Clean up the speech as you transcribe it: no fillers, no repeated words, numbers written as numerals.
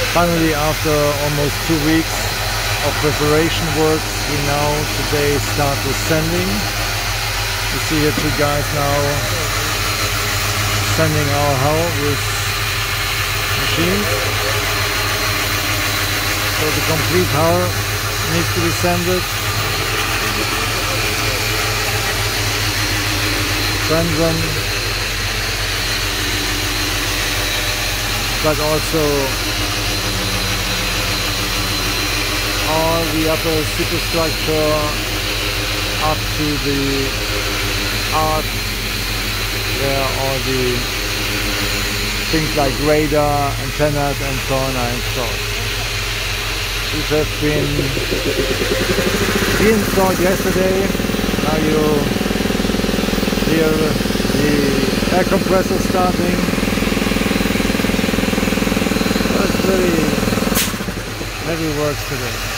Finally, after almost 2 weeks of preparation works, we now today start the sanding. You see here 2 guys now sanding our hull with machines. So the complete hull needs to be sanded. Transom, but also all the upper superstructure up to the arch where all the things like radar, antennas and so on are installed. These have been installed yesterday. Now you hear the air compressor starting. That's very heavy work today.